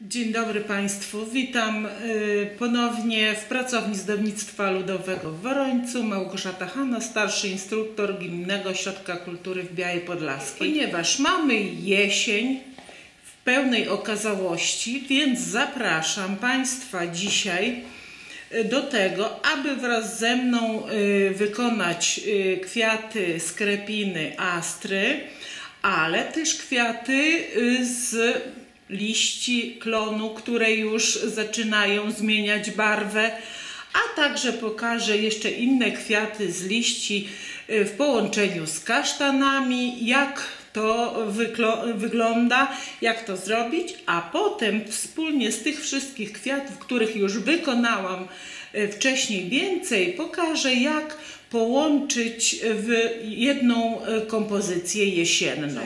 Dzień dobry Państwu, witam ponownie w Pracowni Zdobnictwa Ludowego w Worońcu. Małgorzata Hanna, starszy instruktor Gminnego Ośrodka Kultury w Białej Podlaskiej. Ponieważ mamy jesień w pełnej okazałości, więc zapraszam Państwa dzisiaj do tego, aby wraz ze mną wykonać kwiaty z krepiny astry, ale też kwiaty z liści klonu, które już zaczynają zmieniać barwę, a także pokażę jeszcze inne kwiaty z liści w połączeniu z kasztanami, jak to wygląda, jak to zrobić, a potem wspólnie z tych wszystkich kwiatów, których już wykonałam wcześniej więcej, pokażę, jak połączyć w jedną kompozycję jesienną.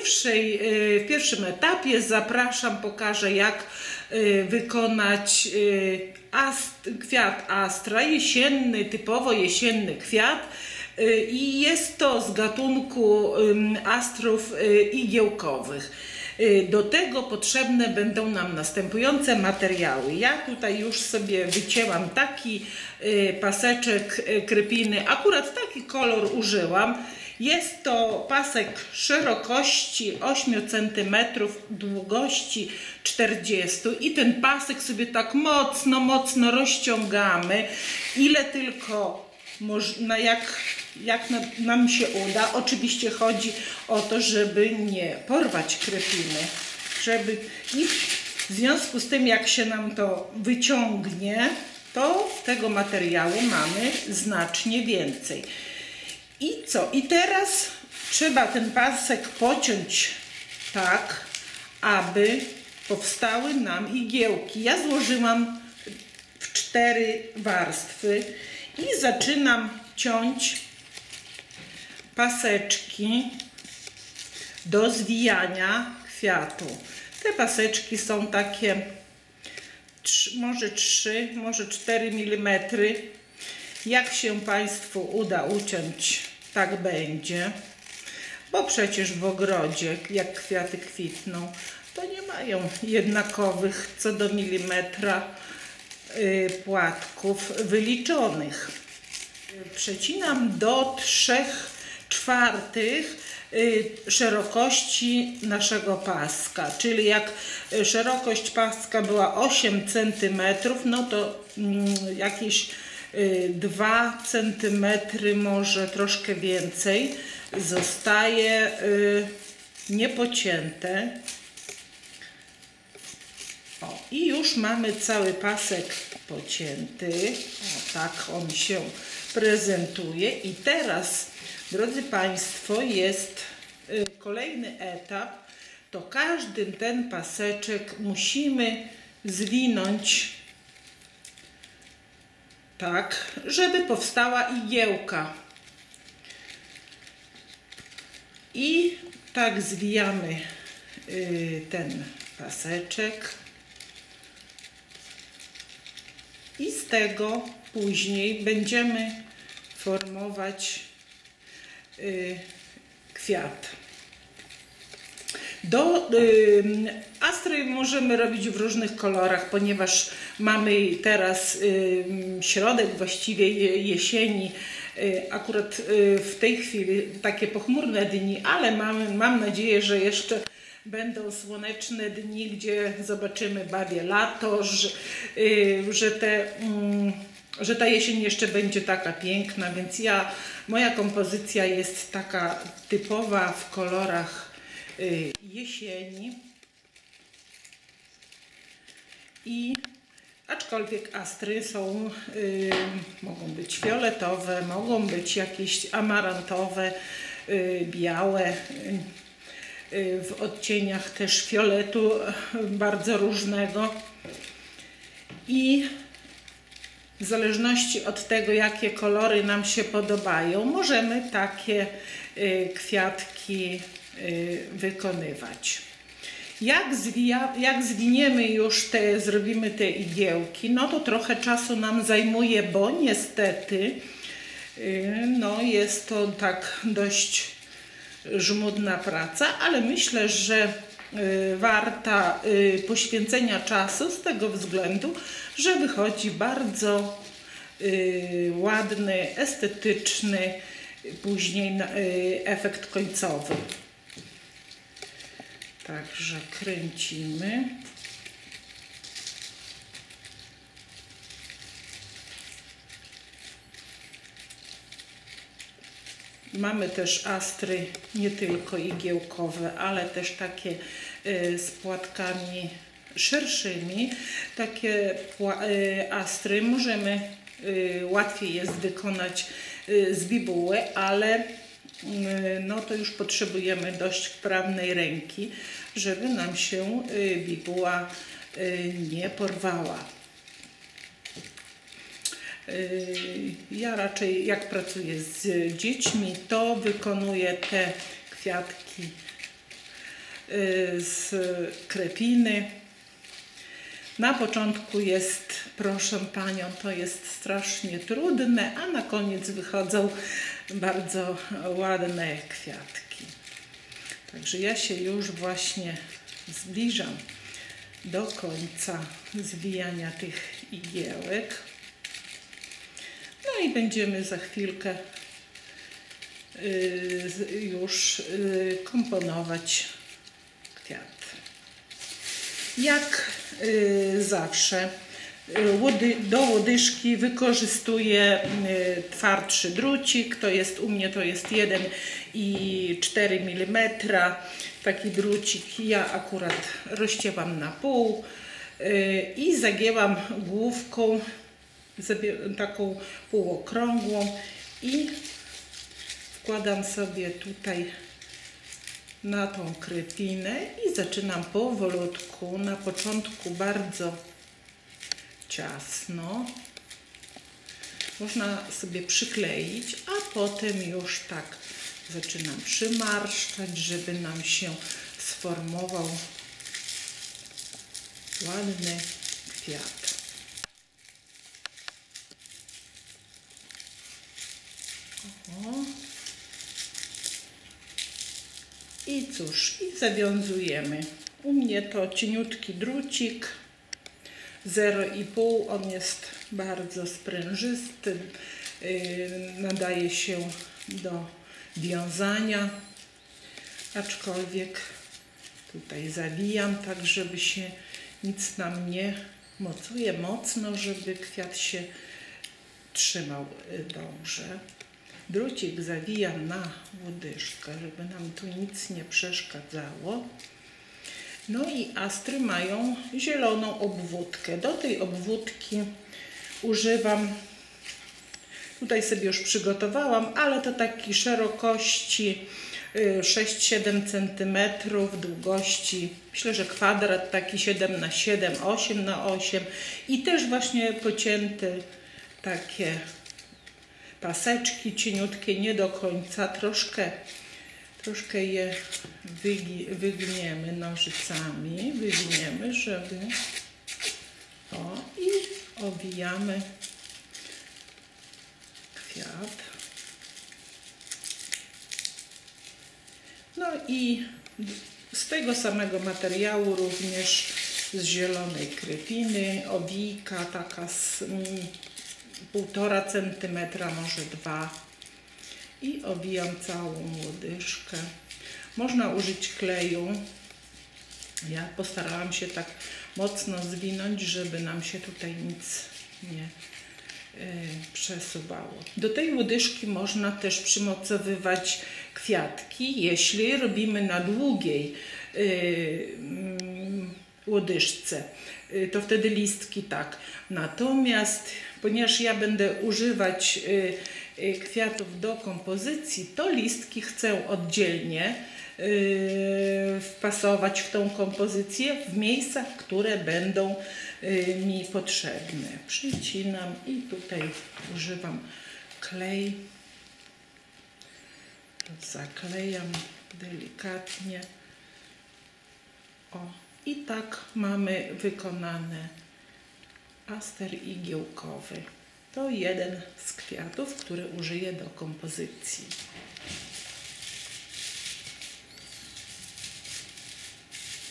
W pierwszym etapie pokażę, jak wykonać kwiat astra, jesienny, typowo jesienny kwiat. I jest to z gatunku astrów igiełkowych. Do tego potrzebne będą nam następujące materiały. Ja tutaj już sobie wycięłam taki paseczek krepiny, akurat taki kolor użyłam. Jest to pasek szerokości 8 cm, długości 40 i ten pasek sobie tak mocno rozciągamy, ile tylko można, jak nam się uda. Oczywiście chodzi o to, żeby nie porwać krepiny, i w związku z tym, jak się nam to wyciągnie, to tego materiału mamy znacznie więcej. I co? I teraz trzeba ten pasek pociąć tak, aby powstały nam igiełki. Ja złożyłam w 4 warstwy i zaczynam ciąć paseczki do zwijania kwiatu. Te paseczki są takie może 3, może 4 mm. Jak się Państwu uda uciąć, tak będzie, bo przecież w ogrodzie, jak kwiaty kwitną, to nie mają jednakowych co do milimetra płatków wyliczonych. Przecinam do 3/4 szerokości naszego paska, czyli jak szerokość paska była 8 cm, no to jakieś 2 cm, może troszkę więcej, zostaje niepocięte. O, i już mamy cały pasek pocięty. O, tak on się prezentuje. I teraz, drodzy Państwo, jest kolejny etap. To każdy ten paseczek musimy zwinąć tak, żeby powstała igiełka. I tak zwijamy ten paseczek. I z tego później będziemy formować kwiat. Astry możemy robić w różnych kolorach, ponieważ mamy teraz środek właściwie jesieni, akurat w tej chwili takie pochmurne dni, ale mam nadzieję, że jeszcze będą słoneczne dni, gdzie zobaczymy babie lato, że ta jesień jeszcze będzie taka piękna, więc moja kompozycja jest taka typowa w kolorach jesieni. I aczkolwiek astry mogą być fioletowe, mogą być jakieś amarantowe, białe, w odcieniach też fioletu bardzo różnego. I w zależności od tego, jakie kolory nam się podobają, możemy takie kwiatki wykonywać. Jak zwiniemy już zrobimy te igiełki, no to trochę czasu nam zajmuje, bo niestety no jest to tak dość żmudna praca, ale myślę, że warta poświęcenia czasu z tego względu, że wychodzi bardzo ładny, estetyczny później efekt końcowy. Także kręcimy. Mamy też astry nie tylko igiełkowe, ale też takie z płatkami szerszymi. Takie astry możemy łatwiej jest wykonać z bibuły, ale no to już potrzebujemy dość wprawnej ręki, żeby nam się bibuła nie porwała. Ja raczej jak pracuję z dziećmi, to wykonuję te kwiatki z krepiny. Na początku jest, proszę Panią, to jest strasznie trudne, a na koniec wychodzą bardzo ładne kwiatki. Także ja się już właśnie zbliżam do końca zwijania tych igiełek. No i będziemy za chwilkę już komponować kwiat. Jak zawsze do łodyżki wykorzystuję twardszy drucik, u mnie to jest 1,4 mm, taki drucik. Ja akurat rozcięłam na pół i zagięłam główką taką półokrągłą i wkładam sobie tutaj na tą krepinę i zaczynam powolutku, na początku bardzo ciasno. Można sobie przykleić, a potem już tak zaczynam przymarszczać, żeby nam się sformował ładny kwiat. O. I cóż, i zawiązujemy. U mnie to cieniutki drucik 0,5, on jest bardzo sprężysty, nadaje się do wiązania, aczkolwiek tutaj zawijam tak, żeby się nic nam nie mocuje mocno, żeby kwiat się trzymał dobrze. Drucik zawijam na łodyżkę, żeby nam tu nic nie przeszkadzało. No i astry mają zieloną obwódkę. Do tej obwódki używam, tutaj sobie już przygotowałam, ale to taki szerokości 6-7 cm, długości, myślę, że kwadrat taki 7×7, 8×8 i też właśnie pocięte takie paseczki cieniutkie, nie do końca, troszkę je wygniemy nożycami, wygniemy, żeby i owijamy kwiat. No i z tego samego materiału również z zielonej krepiny, owijka taka z 1,5 cm, może 2 i owijam całą łodyżkę. Można użyć kleju. Ja postarałam się tak mocno zwinąć, żeby nam się tutaj nic nie przesuwało. Do tej łodyżki można też przymocowywać kwiatki, jeśli robimy na długiej łodyżce, to wtedy listki tak. Natomiast ponieważ ja będę używać kwiatów do kompozycji, to listki chcę oddzielnie wpasować w tą kompozycję w miejscach, które będą mi potrzebne. Przycinam i tutaj używam klej. Zaklejam delikatnie. I tak mamy wykonane aster igiełkowy. To jeden z kwiatów, który użyję do kompozycji.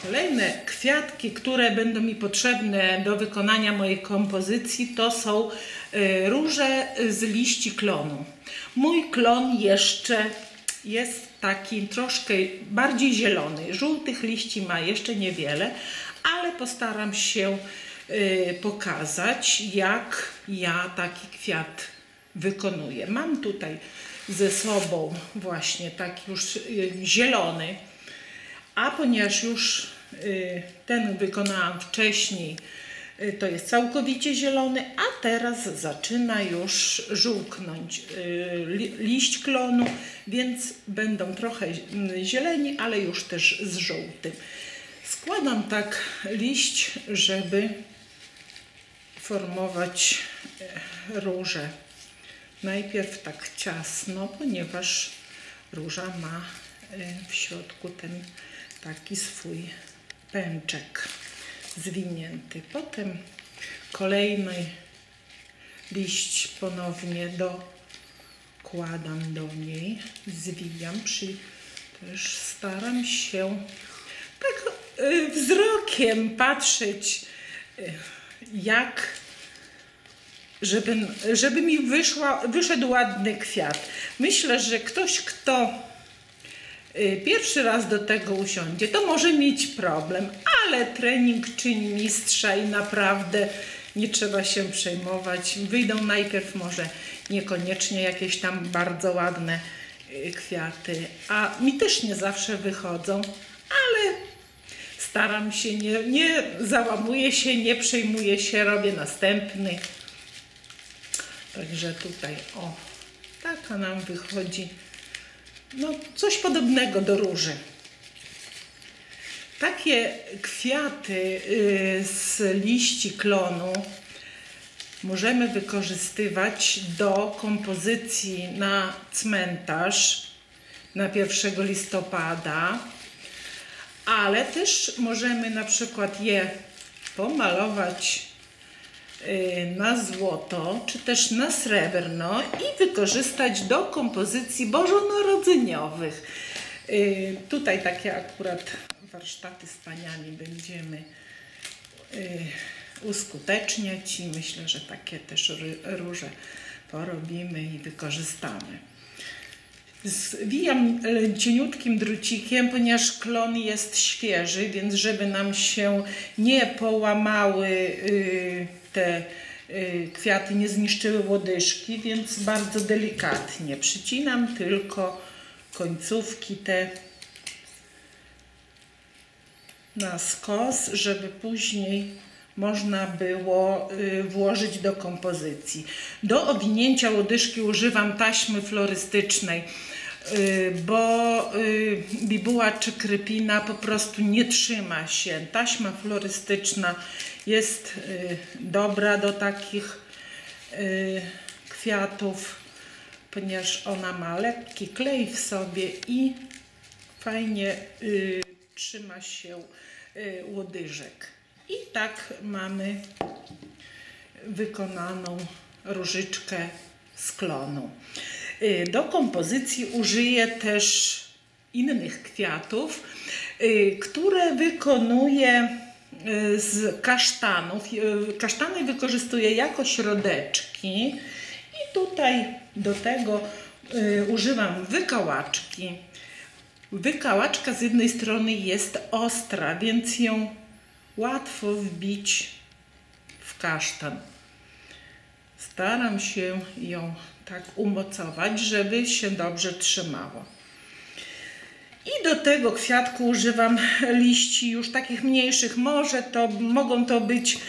Kolejne kwiatki, które będą mi potrzebne do wykonania mojej kompozycji, to są róże z liści klonu. Mój klon jeszcze jest taki troszkę bardziej zielony. Żółtych liści ma jeszcze niewiele, ale postaram się pokazać, jak ja taki kwiat wykonuję. Mam tutaj ze sobą właśnie taki już zielony, a ponieważ już ten wykonałam wcześniej, to jest całkowicie zielony, a teraz zaczyna już żółknąć liść klonu, więc będą trochę zieleni, ale już też z żółtym. Składam tak liść, żeby formować różę. Najpierw tak ciasno, ponieważ róża ma w środku ten taki swój pęczek zwinięty. Potem kolejny liść ponownie dokładam do niej, zwijam, też staram się tak wzrokiem patrzeć, jak żeby mi wyszedł ładny kwiat. Myślę, że ktoś, kto pierwszy raz do tego usiądzie, to może mieć problem, ale trening czyni mistrza i naprawdę nie trzeba się przejmować. Wyjdą najpierw może niekoniecznie jakieś tam bardzo ładne kwiaty, a mi też nie zawsze wychodzą, ale staram się, nie załamuję się, nie przejmuję się, robię następny. Także tutaj, o, taka nam wychodzi, no coś podobnego do róży. Takie kwiaty z liści klonu możemy wykorzystywać do kompozycji na cmentarz na 1 listopada, ale też możemy na przykład je pomalować na złoto, czy też na srebrno i wykorzystać do kompozycji bożonarodzeniowych. Tutaj takie akurat warsztaty z paniami będziemy uskuteczniać i myślę, że takie też róże porobimy i wykorzystamy. Zwijam cieniutkim drucikiem, ponieważ klon jest świeży, więc żeby nam się nie połamały te kwiaty, nie zniszczyły łodyżki, więc bardzo delikatnie przycinam tylko końcówki te na skos, żeby później można było włożyć do kompozycji. Do owinięcia łodyżki używam taśmy florystycznej, bo bibuła czy krypina po prostu nie trzyma się. Taśma florystyczna jest dobra do takich kwiatów, ponieważ ona ma lekki klej w sobie i fajnie trzyma się łodyżek. I tak mamy wykonaną różyczkę z klonu. Do kompozycji użyję też innych kwiatów, które wykonuję z kasztanów. Kasztany wykorzystuję jako środeczki i tutaj do tego używam wykałaczki. Wykałaczka z jednej strony jest ostra, więc ją łatwo wbić w kasztan. Staram się ją tak umocować, żeby się dobrze trzymało. I do tego kwiatku używam liści już takich mniejszych. Mogą to być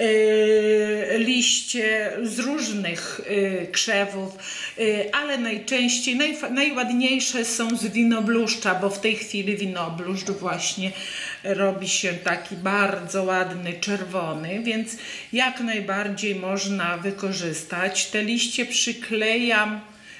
liście z różnych krzewów, ale najczęściej, najładniejsze są z winobluszcza, bo w tej chwili winobluszcz właśnie robi się taki bardzo ładny, czerwony, więc jak najbardziej można wykorzystać. Te liście przyklejam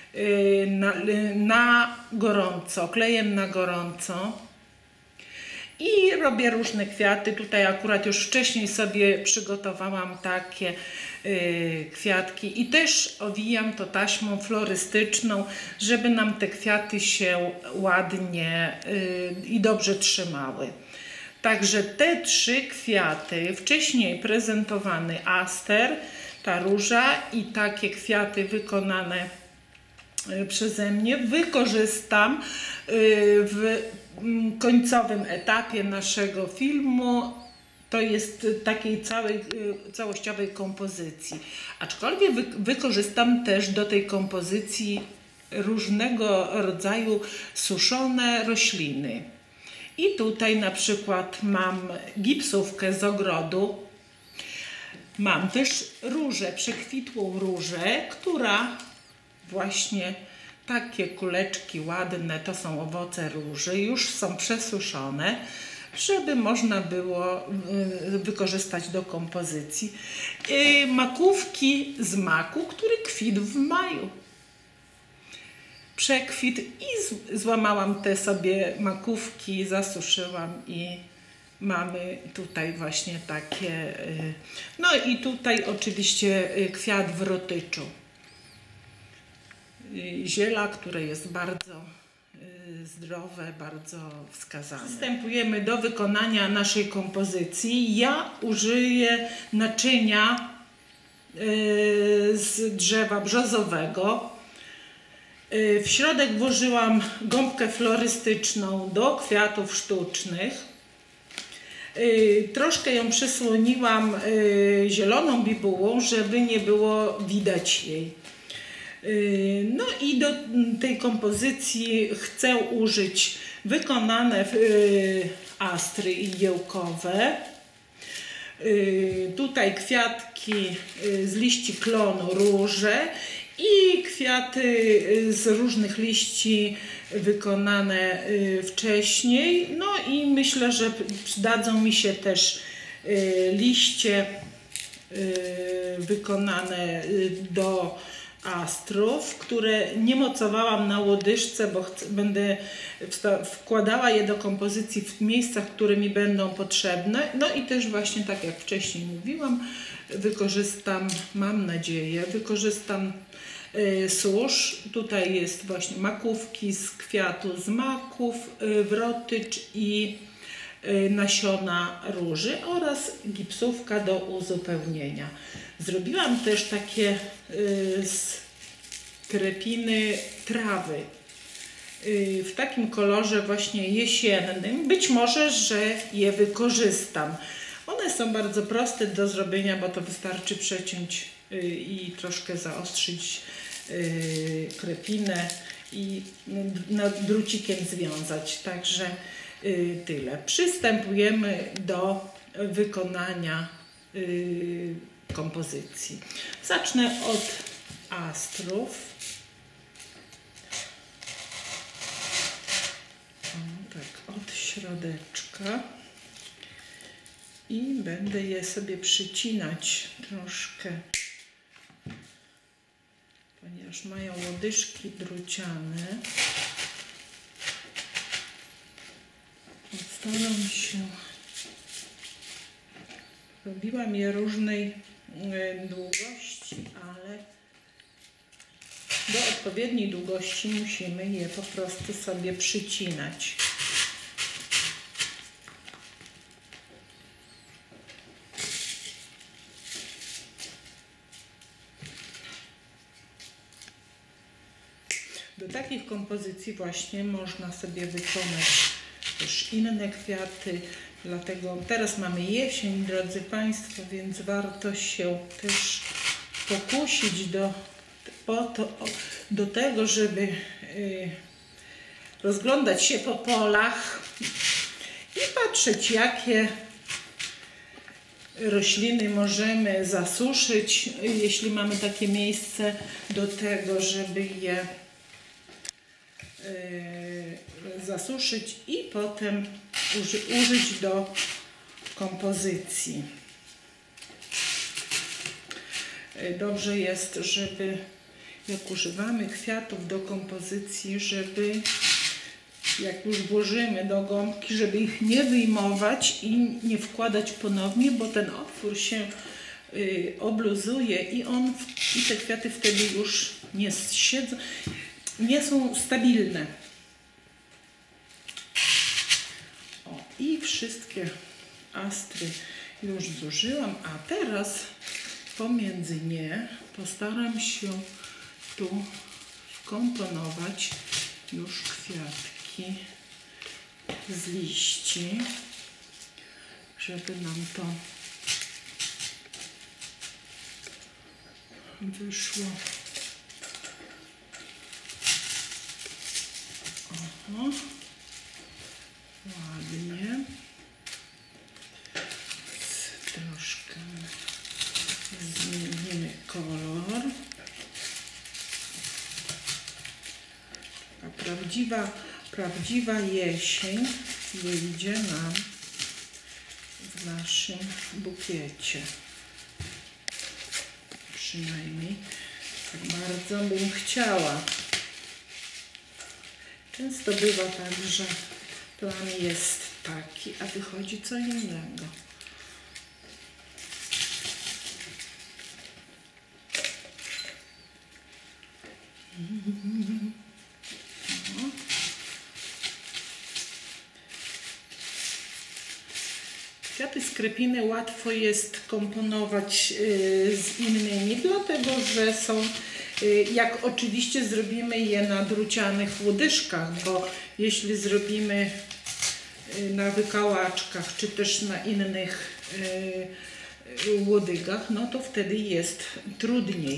na gorąco, klejem na gorąco i robię różne kwiaty. Tutaj akurat już wcześniej sobie przygotowałam takie kwiatki i też owijam to taśmą florystyczną, żeby nam te kwiaty się ładnie i dobrze trzymały. Także te 3 kwiaty, wcześniej prezentowany aster, ta róża i takie kwiaty wykonane przeze mnie, wykorzystam w końcowym etapie naszego filmu. To jest takiej całościowej kompozycji. Aczkolwiek wykorzystam też do tej kompozycji różnego rodzaju suszone rośliny. I tutaj na przykład mam gipsówkę z ogrodu. Mam też różę, przekwitłą różę, która właśnie takie kuleczki ładne, to są owoce róży, już są przesuszone, żeby można było wykorzystać do kompozycji. Makówki z maku, który kwitł w maju. Przekwit i złamałam te sobie makówki, zasuszyłam i mamy tutaj właśnie takie. No i tutaj oczywiście kwiat w rotyczu. Ziela, które jest bardzo zdrowe, bardzo wskazane. Przystępujemy do wykonania naszej kompozycji. Ja użyję naczynia z drzewa brzozowego. W środek włożyłam gąbkę florystyczną do kwiatów sztucznych. Troszkę ją przysłoniłam zieloną bibułą, żeby nie było widać jej. No i do tej kompozycji chcę użyć wykonane astry igiełkowe. Tutaj kwiatki z liści klonu róże i kwiaty z różnych liści wykonane wcześniej. No i myślę, że przydadzą mi się też liście wykonane do astrów, które nie mocowałam na łodyżce, bo będę wkładała je do kompozycji w miejscach, które mi będą potrzebne. No i też właśnie tak jak wcześniej mówiłam, wykorzystam, mam nadzieję, wykorzystam susz. Tutaj jest właśnie makówki z kwiatu z maków, wrotycz i nasiona róży oraz gipsówka do uzupełnienia. Zrobiłam też takie krepiny trawy w takim kolorze właśnie jesiennym. Być może, że je wykorzystam. One są bardzo proste do zrobienia, bo to wystarczy przeciąć i troszkę zaostrzyć krepinę i drucikiem związać. Także tyle. Przystępujemy do wykonania kompozycji. Zacznę od astrów. Tak, od środeczka. I będę je sobie przycinać troszkę, ponieważ mają łodyżki druciane. Staram się. Robiłam je różnej długości, ale do odpowiedniej długości musimy je po prostu sobie przycinać. Do takich kompozycji właśnie można sobie wykonać też inne kwiaty, dlatego teraz mamy jesień, drodzy Państwo, więc warto się też pokusić do tego, żeby rozglądać się po polach i patrzeć, jakie rośliny możemy zasuszyć, jeśli mamy takie miejsce do tego, żeby je zasuszyć i potem użyć do kompozycji. Dobrze jest, żeby jak używamy kwiatów do kompozycji, żeby jak już włożymy do gąbki, żeby ich nie wyjmować i nie wkładać ponownie, bo ten otwór się obluzuje i te kwiaty wtedy już nie siedzą, nie są stabilne. O, I wszystkie astry już zużyłam, a teraz pomiędzy nie postaram się tu wkomponować już kwiatki z liści, żeby nam to wyszło. Oho, ładnie. Troszkę zmienimy kolor. A prawdziwa jesień wyjdzie nam w naszym bukiecie. Przynajmniej tak bardzo bym chciała. Często bywa tak, że plan jest taki, a wychodzi co innego. Kwiaty skrepiny łatwo jest komponować z innymi, dlatego że są, jak oczywiście zrobimy je na drucianych łodyżkach, bo jeśli zrobimy na wykałaczkach czy też na innych łodygach, no to wtedy jest trudniej.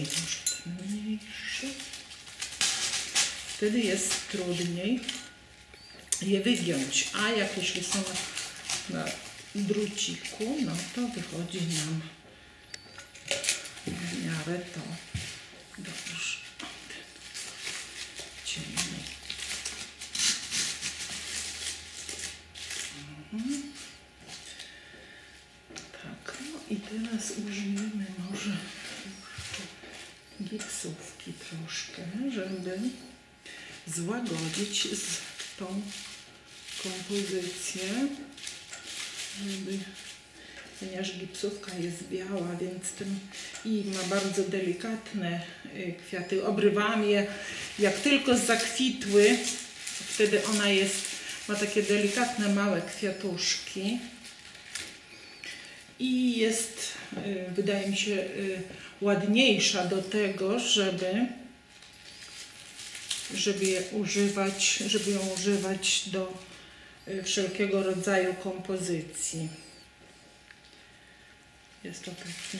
Wtedy jest trudniej je wygiąć, a jak jeśli są na druciku, no to wychodzi nam w miarę to dobrze. Ciemny. Tak, no i teraz użyjemy może gipsówki troszkę, żeby złagodzić z tą kompozycję, ponieważ gipsówka jest biała, więc i ma bardzo delikatne kwiaty. Obrywam je, jak tylko zakwitły, wtedy ona ma takie delikatne, małe kwiatuszki i jest, wydaje mi się, ładniejsza do tego, żeby ją używać do wszelkiego rodzaju kompozycji. Jest to taki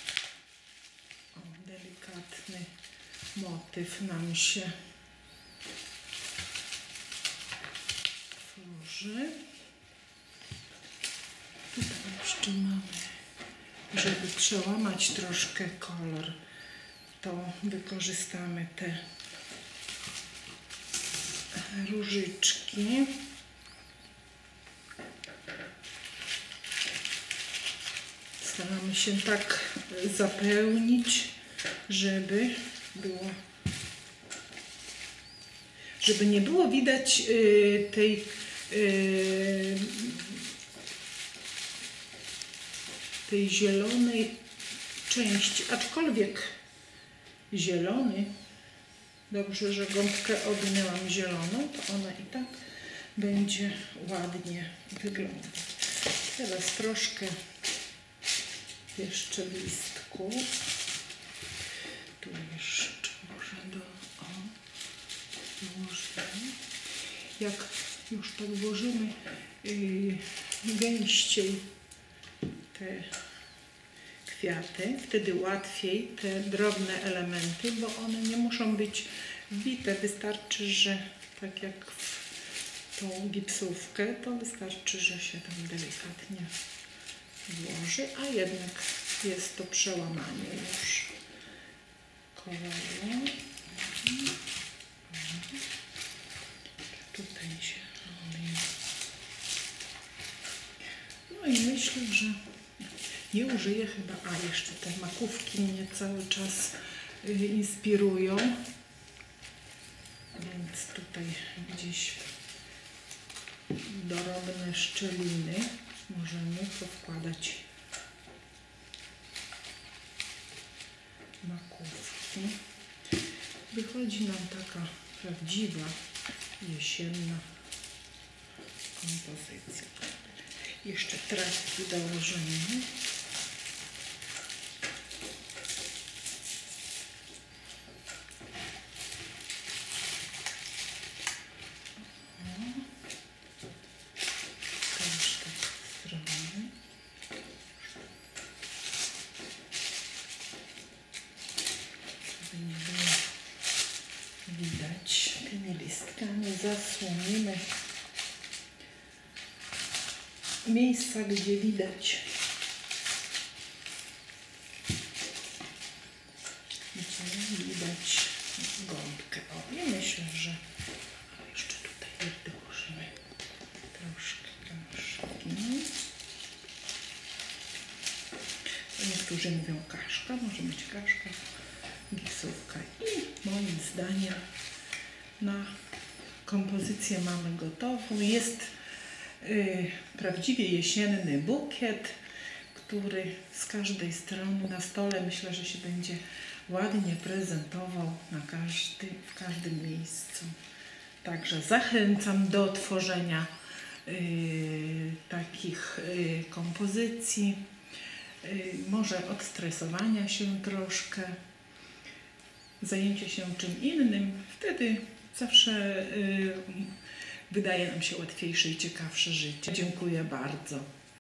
delikatny motyw nam się tworzy. Tutaj jeszcze mamy, żeby przełamać troszkę kolor, to wykorzystamy te różyczki. Staramy się tak zapełnić, żeby nie było widać tej zielonej części, aczkolwiek zielony, dobrze, że gąbkę owinęłam zieloną, to ona i tak będzie ładnie wyglądać. Teraz troszkę jeszcze listków. Tu jeszcze może włożymy. Jak już tak włożymy gęściej te kwiaty, wtedy łatwiej te drobne elementy, bo one nie muszą być wbite. Wystarczy, że tak jak w tą gipsówkę, to wystarczy, że się tam delikatnie włoży, a jednak jest to przełamanie już koloru. Tutaj się robi. No i myślę, że nie użyję chyba, a jeszcze te makówki mnie cały czas inspirują, więc tutaj gdzieś drobne szczeliny możemy powkładać makówki. Wychodzi nam taka prawdziwa jesienna kompozycja. Jeszcze trawki dołożymy. Też tak zrobimy. Żeby nie było widać. Tymi listkami zasłonimy miejsca, gdzie widać. Gdzie widać gąbkę. O, i myślę, że jeszcze tutaj dołożymy troszkę. Niektórzy mówią kaszka, może być kaszka, giksówka. I moim zdaniem na kompozycję mamy gotową. Jest prawdziwie jesienny bukiet, który z każdej strony na stole myślę, że się będzie ładnie prezentował w każdym miejscu. Także zachęcam do tworzenia takich kompozycji, może odstresowania się troszkę, zajęcie się czym innym, wtedy zawsze wydaje nam się łatwiejsze i ciekawsze życie. Dziękuję bardzo.